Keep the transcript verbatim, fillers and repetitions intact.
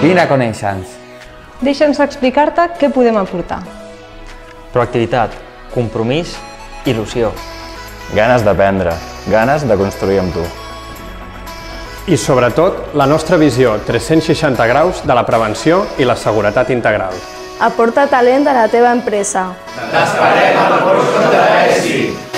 Vine a conèixer-nos. Deixa'ns explicar-te què podem aportar. Proactivitat, compromís, il·lusió. Ganes d'aprendre, ganes de construir amb tu. I sobretot, la nostra visió tres-cents seixanta graus de la prevenció i la seguretat integral. Aporta talent a la teva empresa. T'esperem al Porxo de l'E S I.